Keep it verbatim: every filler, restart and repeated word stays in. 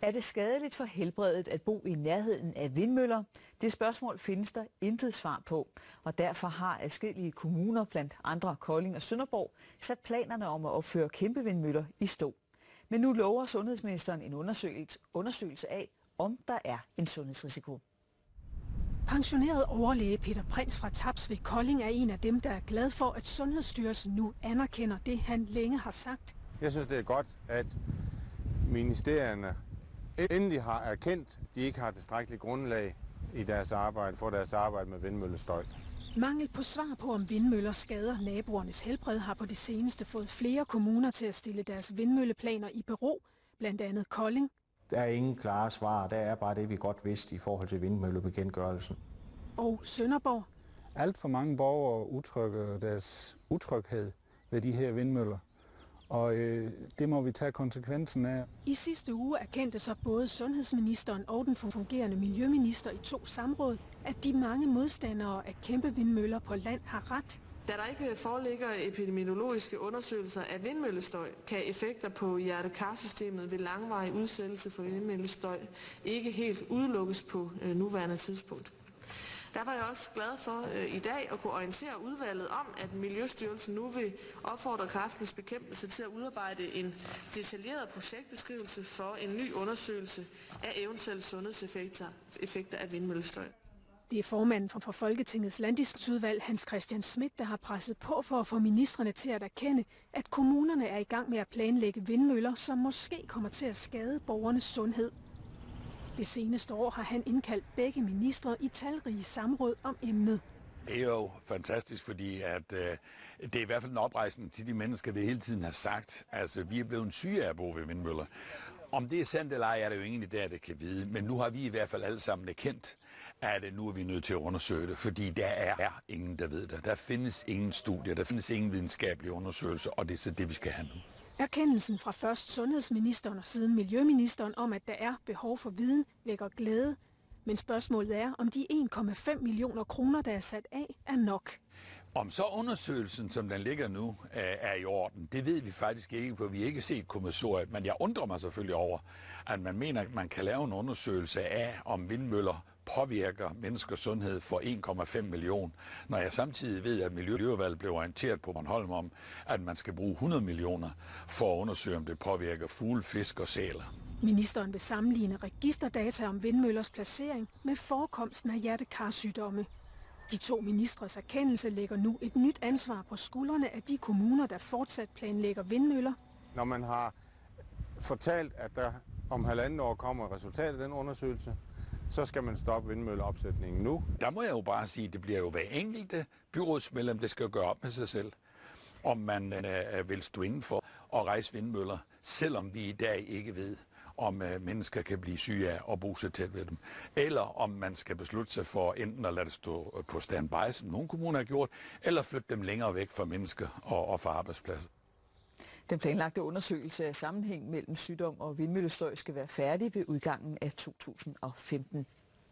Er det skadeligt for helbredet at bo i nærheden af vindmøller? Det spørgsmål findes der intet svar på, og derfor har adskillige kommuner, blandt andre Kolding og Sønderborg, sat planerne om at opføre kæmpe vindmøller i stå. Men nu lover sundhedsministeren en undersøgelse, undersøgelse af, om der er en sundhedsrisiko. Pensioneret overlæge Peter Prins fra Taps ved Kolding er en af dem, der er glad for, at Sundhedsstyrelsen nu anerkender det, han længe har sagt. Jeg synes, det er godt, at ministerierne endelig har erkendt, at de ikke har tilstrækkeligt grundlag i deres arbejde for deres arbejde med vindmøllestøj. Mangel på svar på, om vindmøller skader naboernes helbred, har på det seneste fået flere kommuner til at stille deres vindmølleplaner i bero, blandt andet Kolding. Der er ingen klare svar, der er bare det, vi godt vidste i forhold til vindmøllebekendtgørelsen. Og Sønderborg. Alt for mange borgere udtrykker deres utryghed ved de her vindmøller, og øh, det må vi tage konsekvensen af. I sidste uge erkendte så både sundhedsministeren og den fungerende miljøminister i to samråd, at de mange modstandere af kæmpe vindmøller på land har ret. Da der ikke foreligger epidemiologiske undersøgelser af vindmøllestøj, kan effekter på hjerte-kar-systemet ved langvarig udsættelse for vindmøllestøj ikke helt udelukkes på nuværende tidspunkt. Derfor er jeg også glad for øh, i dag at kunne orientere udvalget om, at Miljøstyrelsen nu vil opfordre Kræftens Bekæmpelse til at udarbejde en detaljeret projektbeskrivelse for en ny undersøgelse af eventuelle sundhedseffekter effekter af vindmøllestøj. Det er formanden for Folketingets landdistriktsudvalg, Hans Christian Schmidt, der har presset på for at få ministrene til at erkende, at kommunerne er i gang med at planlægge vindmøller, som måske kommer til at skade borgernes sundhed. Det seneste år har han indkaldt begge ministre i talrige samråd om emnet. Det er jo fantastisk, fordi at, øh, det er i hvert fald en oprejsning til de mennesker, der hele tiden har sagt, altså vi er blevet syge af at bo ved vindmøller. Om det er sandt eller ej, er det jo ingen der, der kan vide, men nu har vi i hvert fald alle sammen erkendt, at nu er vi nødt til at undersøge det, fordi der er ingen, der ved det. Der findes ingen studier, der findes ingen videnskabelige undersøgelser, og det er så det, vi skal have nu. Erkendelsen fra først sundhedsministeren og siden miljøministeren om, at der er behov for viden, vækker glæde. Men spørgsmålet er, om de en komma fem millioner kroner, der er sat af, er nok. Om så undersøgelsen, som den ligger nu, er i orden, det ved vi faktisk ikke, for vi har ikke set kommissoriet. Men jeg undrer mig selvfølgelig over, at man mener, at man kan lave en undersøgelse af, om vindmøller påvirker menneskers sundhed for en komma fem millioner, når jeg samtidig ved, at Miljøudvalget blev orienteret på Bornholm om, at man skal bruge hundrede millioner for at undersøge, om det påvirker fugle, fisk og sæler. Ministeren vil sammenligne registerdata om vindmøllers placering med forekomsten af hjerte-kar-sygdomme. De to ministres erkendelse lægger nu et nyt ansvar på skuldrene af de kommuner, der fortsat planlægger vindmøller. Når man har fortalt, at der om halvanden år kommer resultatet af den undersøgelse, så skal man stoppe vindmølleopsætningen nu. Der må jeg jo bare sige, at det bliver jo hver enkelte byrådsmedlem, der skal gøre op med sig selv, om man øh, vil stå inden for at rejse vindmøller, selvom vi i dag ikke ved, om øh, mennesker kan blive syge af at bo så tæt ved dem. Eller om man skal beslutte sig for enten at lade det stå på standby, som nogle kommuner har gjort, eller flytte dem længere væk fra mennesker og, og fra arbejdspladser. Den planlagte undersøgelse af sammenhæng mellem sygdom og vindmøllestøj skal være færdig ved udgangen af to tusind og femten.